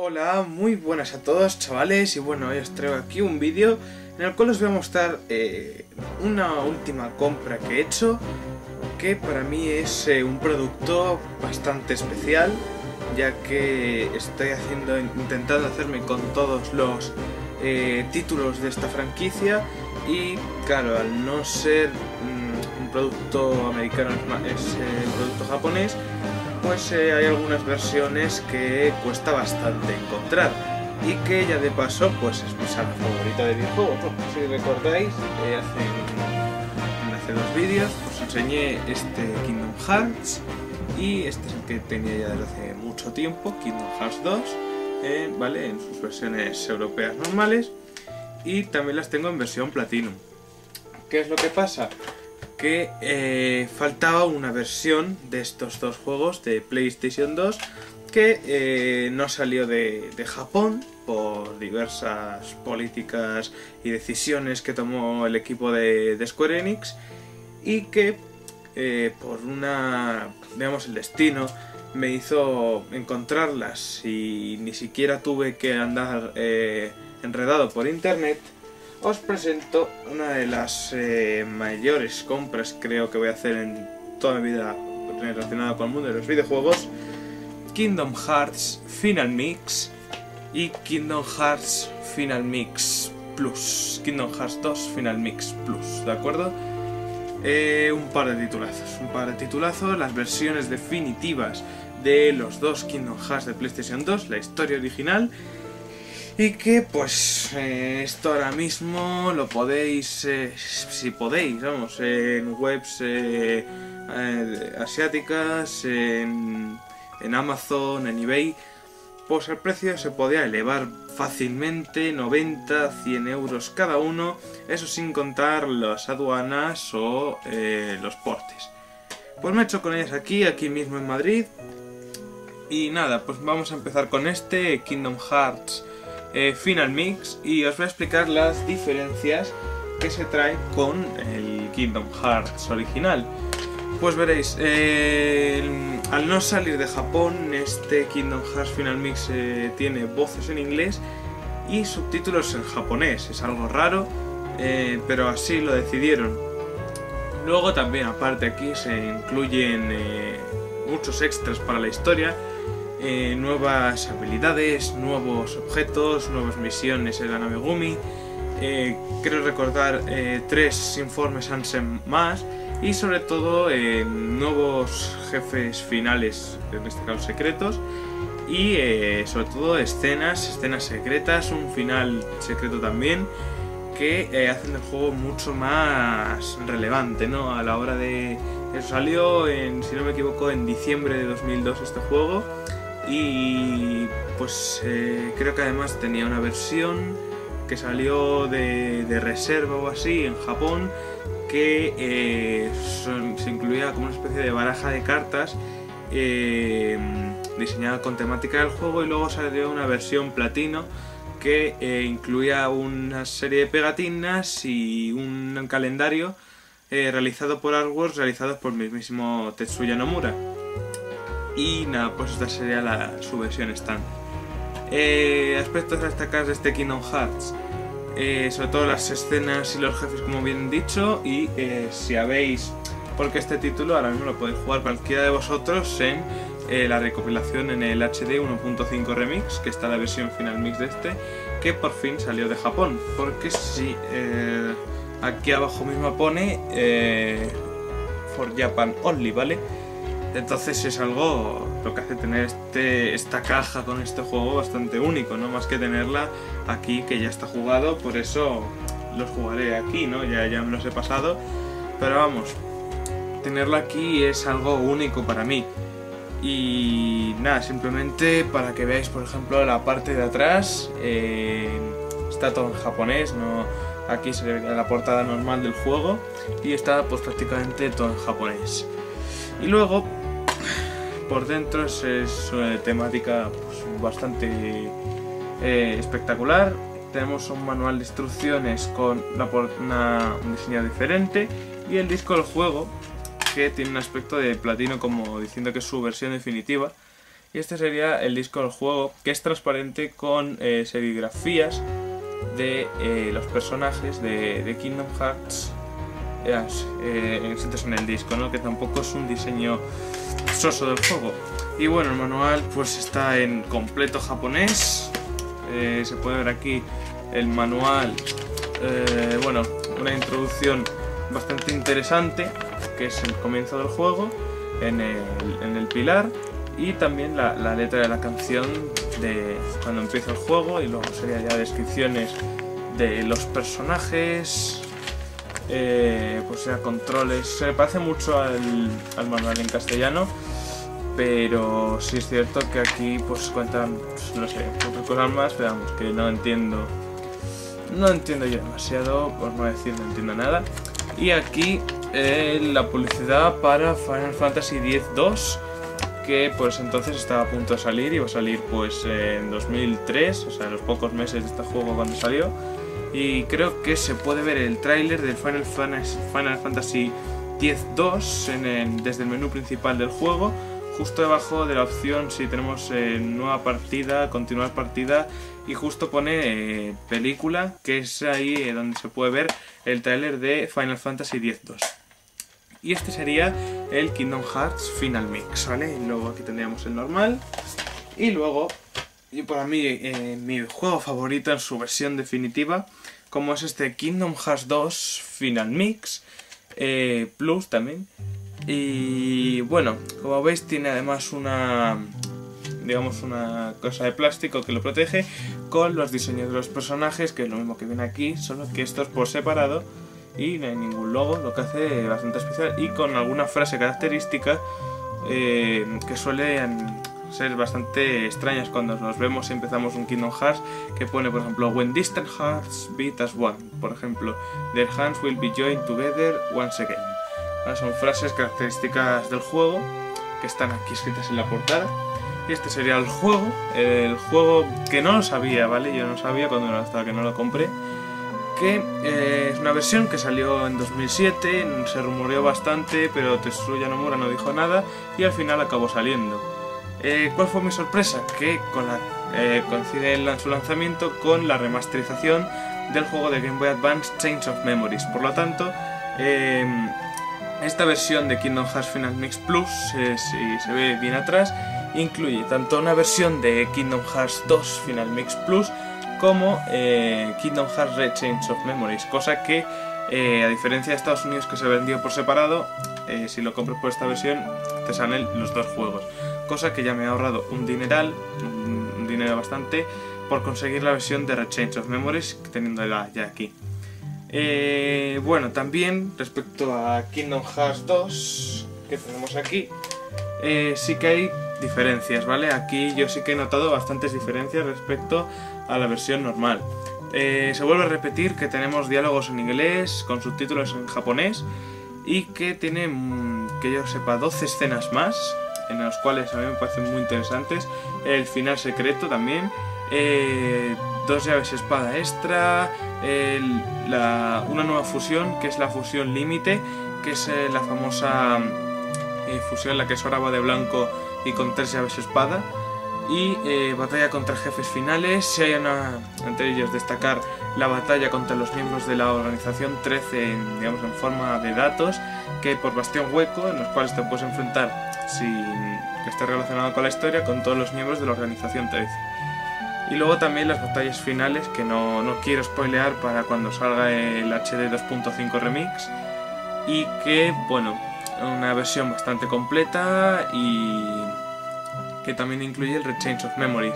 Hola, muy buenas a todos chavales, y bueno, hoy os traigo aquí un vídeo en el cual os voy a mostrar una última compra que he hecho, que para mí es un producto bastante especial, ya que estoy intentando hacerme con todos los títulos de esta franquicia, y claro, al no ser un producto americano, es un producto japonés, pues hay algunas versiones que cuesta bastante encontrar y que ya de paso pues es mi saga favorita de videojuegos. Si recordáis, hace dos vídeos os enseñé este Kingdom Hearts, y este es el que tenía ya desde hace mucho tiempo, Kingdom Hearts 2, ¿vale? En sus versiones europeas normales, y también las tengo en versión Platinum. ¿Qué es lo que pasa? Que faltaba una versión de estos dos juegos de PlayStation 2 que no salió de Japón por diversas políticas y decisiones que tomó el equipo de Square Enix, y que por el destino me hizo encontrarlas y ni siquiera tuve que andar enredado por internet. Os presento una de las mayores compras creo que voy a hacer en toda mi vida relacionada con el mundo de los videojuegos: Kingdom Hearts Final Mix y Kingdom Hearts Final Mix Plus, Kingdom Hearts 2 Final Mix Plus, ¿de acuerdo? Un par de titulazos, las versiones definitivas de los dos Kingdom Hearts de PlayStation 2, la historia original. Y que pues esto ahora mismo lo podéis, si podéis, vamos, en webs asiáticas, en Amazon, en eBay, pues el precio se podía elevar fácilmente, 90, 100 euros cada uno, eso sin contar las aduanas o los portes. Pues me he hecho con ellas aquí mismo en Madrid, y nada, pues vamos a empezar con este Kingdom Hearts Final Mix, y os voy a explicar las diferencias que se trae con el Kingdom Hearts original. Pues veréis, al no salir de Japón, este Kingdom Hearts Final Mix tiene voces en inglés y subtítulos en japonés. Es algo raro, pero así lo decidieron. Luego también, aparte, aquí se incluyen muchos extras para la historia. Nuevas habilidades, nuevos objetos, nuevas misiones en la nave Gumi, creo recordar 3 informes Ansem más, y sobre todo nuevos jefes finales, en este caso secretos, y sobre todo escenas secretas, un final secreto también, que hacen el juego mucho más relevante, ¿no? A la hora de... Eso salió, si no me equivoco, en diciembre de 2002 este juego. Y pues creo que además tenía una versión que salió de reserva o así en Japón, que se incluía como una especie de baraja de cartas diseñada con temática del juego, y luego salió una versión platino que incluía una serie de pegatinas y un calendario realizado por artworks realizados por el mismísimo Tetsuya Nomura. Y nada, pues esta sería su versión estándar. Aspectos a destacar de este Kingdom Hearts, sobre todo las escenas y los jefes, como bien dicho, y si habéis, porque este título ahora mismo lo podéis jugar cualquiera de vosotros en la recopilación en el HD 1.5 Remix, que está la versión Final Mix de este, que por fin salió de Japón, porque si aquí abajo mismo pone For Japan Only, ¿vale? Entonces es algo lo que hace tener esta caja con este juego bastante único, ¿no? Más que tenerla aquí, que ya está jugado, por eso los jugaré aquí, ¿no? Ya me los he pasado, pero vamos, tenerlo aquí es algo único para mí. Y nada, simplemente para que veáis, por ejemplo, la parte de atrás, está todo en japonés, ¿no? Aquí se ve la portada normal del juego y está pues prácticamente todo en japonés. Y luego, por dentro es temática pues, bastante espectacular. Tenemos un manual de instrucciones con un diseño diferente, y el disco del juego, que tiene un aspecto de platino, como diciendo que es su versión definitiva, Y este sería el disco del juego, que es transparente con serigrafías de los personajes de Kingdom Hearts escritos en el disco, ¿no? Que tampoco es un diseño soso del juego. Y bueno, el manual pues está en completo japonés. Se puede ver aquí el manual, bueno, una introducción bastante interesante, que es el comienzo del juego, en el pilar, y también la letra de la canción de cuando empieza el juego, y luego sería ya descripciones de los personajes, pues ya controles. Se parece mucho al manual en castellano, pero sí es cierto que aquí pues cuentan, pues, no sé, otras cosas más, pero vamos, que no entiendo yo demasiado, por no decir no entiendo nada. Y aquí la publicidad para Final Fantasy X-2, que pues entonces estaba a punto de salir, iba a salir pues en 2003, o sea, en los pocos meses de este juego cuando salió. Y creo que se puede ver el tráiler del Final Fantasy X-2 desde el menú principal del juego, justo debajo de la opción si tenemos nueva partida, continuar partida, y justo pone película, que es ahí donde se puede ver el tráiler de Final Fantasy X-2. Y este sería el Kingdom Hearts Final Mix, ¿vale? Y luego aquí tendríamos el normal. Y luego, y para mí, mi juego favorito en su versión definitiva, como es este Kingdom Hearts 2 Final Mix Plus también. Y bueno, como veis tiene además una cosa de plástico que lo protege, con los diseños de los personajes, que es lo mismo que viene aquí, solo que esto es por separado y no hay ningún logo, lo que hace bastante especial, y con alguna frase característica que suelen ser bastante extrañas cuando nos vemos y empezamos un Kingdom Hearts, que pone por ejemplo When distant hearts beat as one, por ejemplo Their hands will be joined together once again. Son frases características del juego que están aquí escritas en la portada. Y este sería el juego que no lo sabía, ¿vale? Yo no sabía hasta que no lo compré, que es una versión que salió en 2007, se rumoreó bastante, pero Tetsuya Nomura no dijo nada y al final acabó saliendo. ¿Cuál fue mi sorpresa? Que coincide su lanzamiento con la remasterización del juego de Game Boy Advance Chains of Memories. Por lo tanto, esta versión de Kingdom Hearts Final Mix Plus, si se ve bien atrás, incluye tanto una versión de Kingdom Hearts 2 Final Mix Plus como Kingdom Hearts Red Chains of Memories, cosa que a diferencia de Estados Unidos, que se vendió por separado, si lo compras por esta versión te salen los dos juegos, cosa que ya me he ahorrado un dineral, un dinero bastante, por conseguir la versión de Red Chains of Memories, teniéndola ya aquí. Bueno, también respecto a Kingdom Hearts 2 que tenemos aquí, sí que hay diferencias, ¿vale? Aquí yo sí que he notado bastantes diferencias respecto a la versión normal. Se vuelve a repetir que tenemos diálogos en inglés con subtítulos en japonés, y que tiene, que yo sepa, 12 escenas más, en las cuales a mí me parecen muy interesantes. El final secreto también, 2 llaves espada extra, una nueva fusión, que es la fusión límite, que es la famosa fusión en la que Sora va de blanco y con 3 llaves espada, y batalla contra jefes finales. Si hay entre ellos destacar la batalla contra los miembros de la organización 13, digamos en forma de datos, que por bastión hueco, en los cuales te puedes enfrentar que esté relacionado con la historia, con todos los miembros de la organización 13. Y luego también las batallas finales, que no quiero spoilear para cuando salga el HD 2.5 Remix, y que, bueno, una versión bastante completa, y que también incluye el Red Chains of Memories,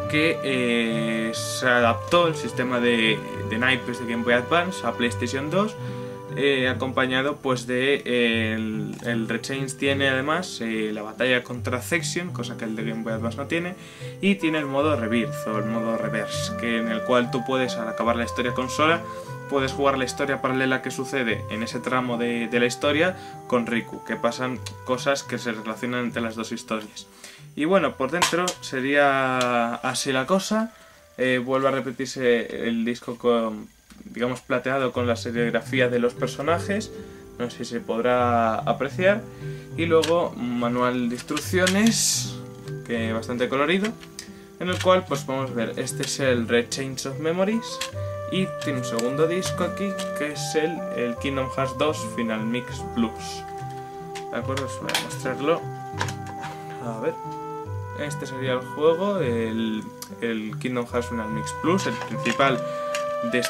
que se adaptó el sistema de naipes de Game Boy Advance a PlayStation 2, acompañado pues de el Red Chains tiene además la batalla contra Zexion, cosa que el de Game Boy Advance no tiene, y tiene el modo Rebirth o el modo Reverse, en el cual tú puedes, al acabar la historia con Sora, puedes jugar la historia paralela que sucede en ese tramo de la historia con Riku, que pasan cosas que se relacionan entre las dos historias. Y bueno, por dentro sería así la cosa. Vuelve a repetirse el disco digamos plateado, con la serigrafía de los personajes, no sé si se podrá apreciar, y luego un manual de instrucciones que bastante colorido, en el cual pues vamos a ver, este es el Red Chains of Memories y tiene un segundo disco aquí que es el Kingdom Hearts 2 Final Mix Plus. De acuerdo, os voy a mostrarlo. A ver, este sería el juego, el Kingdom Hearts Final Mix Plus, el principal de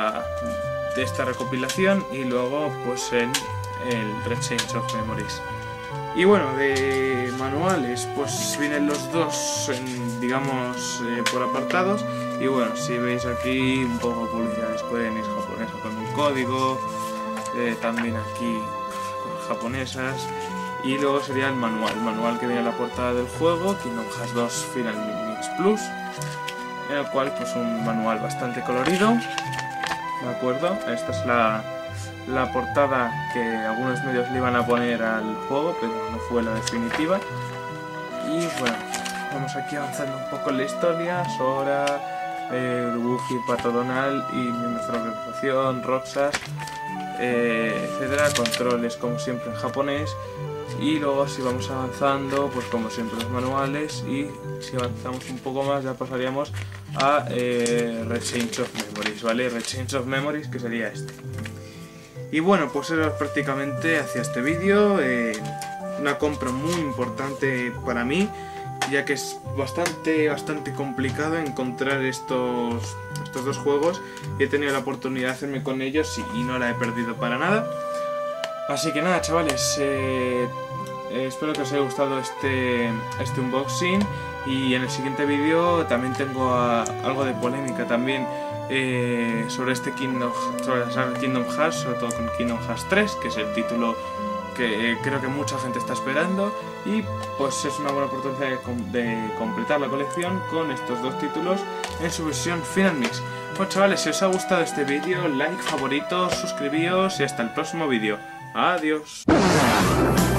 esta recopilación, y luego pues en el Red Chains of Memories. Y bueno, de manuales pues vienen los dos digamos por apartados, y bueno, si veis aquí un poco de publicidad de Square Enix japonesa con un código, también aquí japonesas, y luego sería el manual que viene en la portada del juego, Kingdom Hearts 2 Final Mix Plus, en el cual pues un manual bastante colorido, ¿de acuerdo? Esta es la portada que algunos medios le iban a poner al juego, pero no fue la definitiva. Y bueno, vamos aquí avanzando un poco en la historia. Sora, Urubuji, Pato Donald y miembros de la organización, Roxas, etcétera. Controles como siempre en japonés. Y luego si vamos avanzando, pues como siempre los manuales, y si avanzamos un poco más ya pasaríamos a Red Chains of Memories, ¿vale? Red Chains of Memories, que sería este. Y bueno, pues era prácticamente hacia este vídeo, una compra muy importante para mí, ya que es bastante complicado encontrar estos dos juegos, y he tenido la oportunidad de hacerme con ellos y no la he perdido para nada. Así que nada, chavales, espero que os haya gustado este unboxing, y en el siguiente vídeo también tengo algo de polémica también sobre la saga Kingdom Hearts, sobre todo con Kingdom Hearts 3, que es el título que creo que mucha gente está esperando, y pues es una buena oportunidad de completar la colección con estos dos títulos en su versión Final Mix. Pues chavales, si os ha gustado este vídeo, like, favoritos, suscribíos y hasta el próximo vídeo. Adiós.